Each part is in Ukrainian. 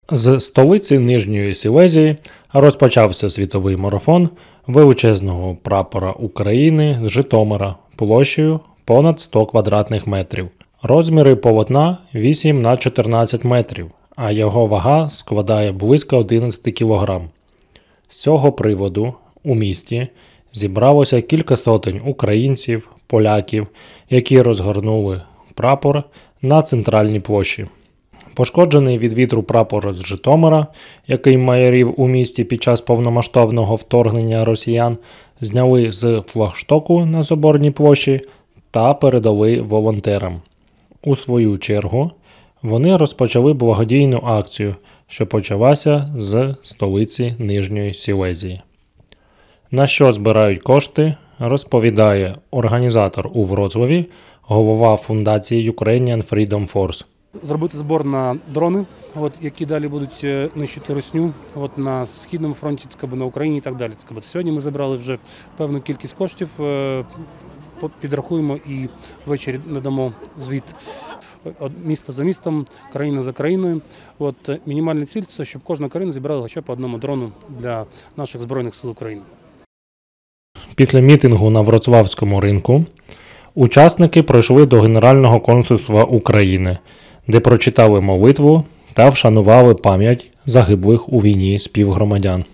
З столиці Нижньої Сілезії розпочався світовий марафон величезного прапора України з Житомира площею понад 100 квадратних метрів. Розміри полотна 8 на 14 метрів, а його вага складає близько 11 кг. З цього приводу у місті зібралося кілька сотень українців, поляків, які розгорнули прапор на центральній площі. Пошкоджений від вітру прапор з Житомира, який майорів у місті під час повномасштабного вторгнення росіян, зняли з флагштоку на Соборній площі та передали волонтерам. У свою чергу, вони розпочали благодійну акцію, що почалася з столиці Нижньої Сілезії. На що збирають кошти, розповідає організатор у Вроцлаві, голова фундації Ukrainian Freedom Force. Зробити збір на дрони, які далі будуть нищити русню на Східному фронті, на Україні і так далі. Сьогодні ми забрали вже певну кількість коштів, підрахуємо і ввечері надамо звіт місто за містом, країна за країною. Мінімальна ціль – це щоб кожна країна зібрала хоча б по одному дрону для наших Збройних сил України. Після мітингу на Вроцлавському ринку учасники пройшли до Генерального консульства України, де прочитали молитву та вшанували пам'ять загиблих у війні співгромадян.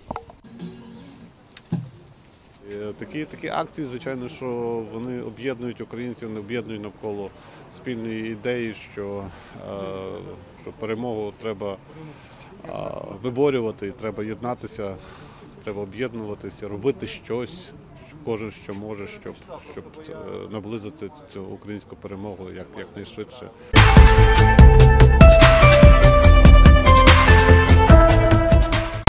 Такі акції, звичайно, що вони об'єднують українців, вони об'єднують навколо спільної ідеї, що перемогу треба виборювати, треба єднатися, треба об'єднуватися, робити щось, кожен що може, щоб наблизити цю українську перемогу якнайшвидше.